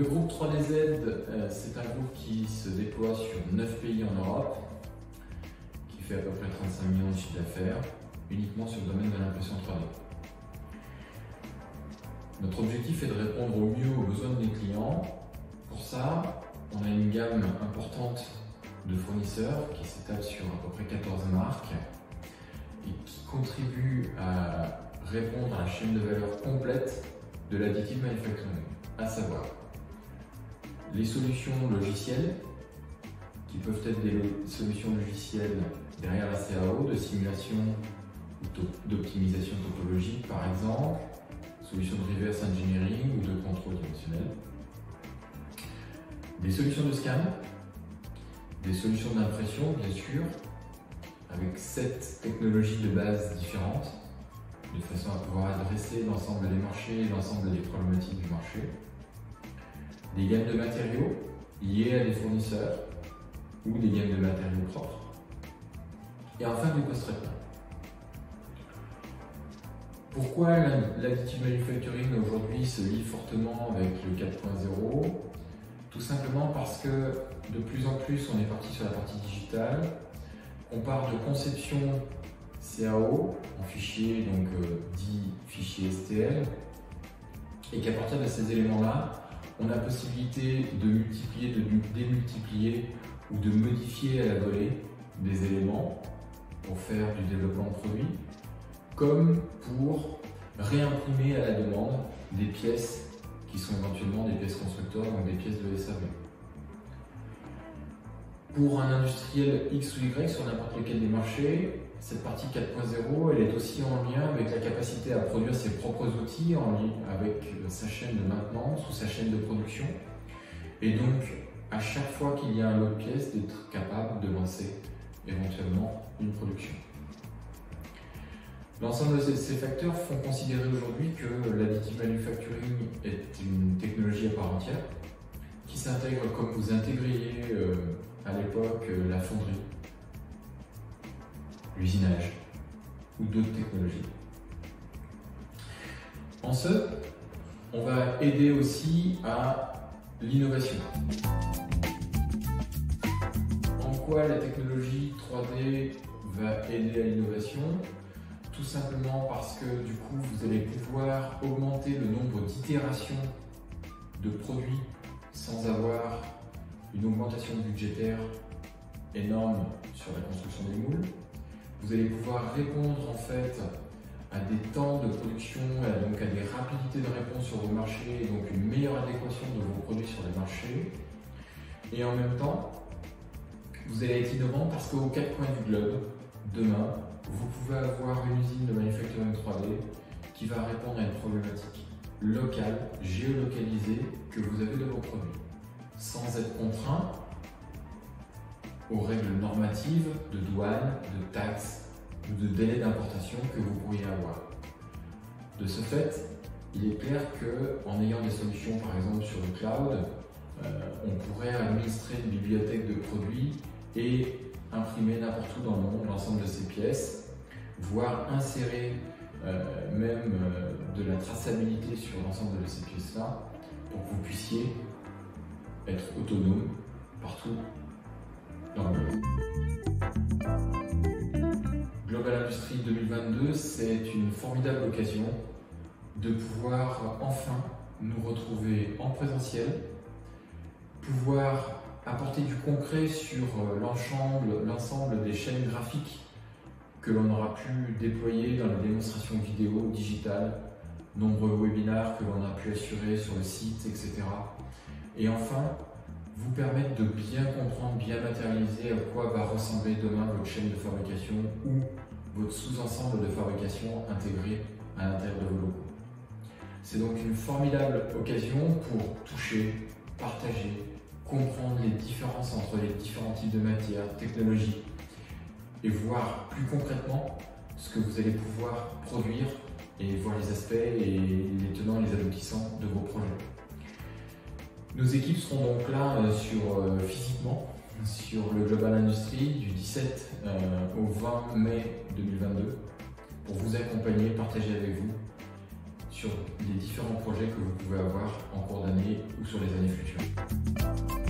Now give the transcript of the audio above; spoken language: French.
Le groupe 3DZ, c'est un groupe qui se déploie sur 9 pays en Europe, qui fait à peu près 35 millions de chiffre d'affaires, uniquement sur le domaine de l'impression 3D. Notre objectif est de répondre au mieux aux besoins des clients. Pour ça, on a une gamme importante de fournisseurs qui s'étale sur à peu près 14 marques et qui contribuent à répondre à la chaîne de valeur complète de l'additive manufacturing, à savoir les solutions logicielles, qui peuvent être des solutions logicielles derrière la CAO, de simulation ou d'optimisation topologique par exemple, solutions de reverse engineering ou de contrôle dimensionnel, des solutions de scan, des solutions d'impression bien sûr, avec 7 technologies de base différentes, de façon à pouvoir adresser l'ensemble des marchés et l'ensemble des problématiques du marché, des gammes de matériaux liées à des fournisseurs ou des gammes de matériaux propres, et enfin du post-traitement. Pourquoi l'additive manufacturing aujourd'hui se lie fortement avec le 4.0? Tout simplement parce que de plus en plus on est parti sur la partie digitale, on part de conception CAO en fichier, donc dit fichier STL, et qu'à partir de ces éléments-là, on a la possibilité de multiplier, de démultiplier ou de modifier à la volée des éléments pour faire du développement de produits, comme pour réimprimer à la demande des pièces qui sont éventuellement des pièces constructeurs, donc des pièces de SAV. Pour un industriel X ou Y sur n'importe lequel des marchés, cette partie 4.0, elle est aussi en lien avec la capacité à produire ses propres outils, en lien avec sa chaîne de maintenance ou sa chaîne de production. Et donc, à chaque fois qu'il y a un lot de pièces, d'être capable de lancer éventuellement une production. L'ensemble de ces facteurs font considérer aujourd'hui que l'additive manufacturing est une technologie à part entière, qui s'intègre comme vous intégriez à l'époque la fonderie, l'usinage ou d'autres technologies. En ce, on va aider aussi à l'innovation. En quoi la technologie 3D va aider à l'innovation? Tout simplement parce que du coup vous allez pouvoir augmenter le nombre d'itérations de produits sans avoir une augmentation budgétaire énorme sur la construction des moules. Vous allez pouvoir répondre en fait à des temps de production, donc à des rapidités de réponse sur vos marchés, et donc une meilleure adéquation de vos produits sur les marchés. Et en même temps, vous allez être innovant parce qu'aux 4 coins du globe, demain, vous pouvez avoir une usine de manufacturing 3D qui va répondre à une problématique locale, géolocalisée que vous avez de vos produits, sans être contraint aux règles normatives de douane, de taxes ou de délai d'importation que vous pourriez avoir. De ce fait, il est clair qu'en ayant des solutions par exemple sur le cloud, on pourrait administrer une bibliothèque de produits et imprimer n'importe où dans le monde l'ensemble de ces pièces, voire insérer même de la traçabilité sur l'ensemble de ces pièces-là pour que vous puissiez être autonome partout dans le monde. Global Industries 2022, c'est une formidable occasion de pouvoir enfin nous retrouver en présentiel, pouvoir apporter du concret sur l'ensemble des chaînes graphiques que l'on aura pu déployer dans les démonstrations vidéo, digitales, nombreux webinaires que l'on a pu assurer sur le site, etc. Et enfin, vous permettre de bien comprendre, bien matérialiser à quoi va ressembler demain votre chaîne de fabrication ou votre sous-ensemble de fabrication intégré à l'intérieur de vos locaux. C'est donc une formidable occasion pour toucher, partager, comprendre les différences entre les différents types de matières, technologies, et voir plus concrètement ce que vous allez pouvoir produire et voir les aspects et les tenants et les aboutissants de vos projets. Nos équipes seront donc là physiquement sur le Global Industries du 17 au 20 mai 2022 pour vous accompagner, partager avec vous sur les différents projets que vous pouvez avoir en cours d'année ou sur les années futures.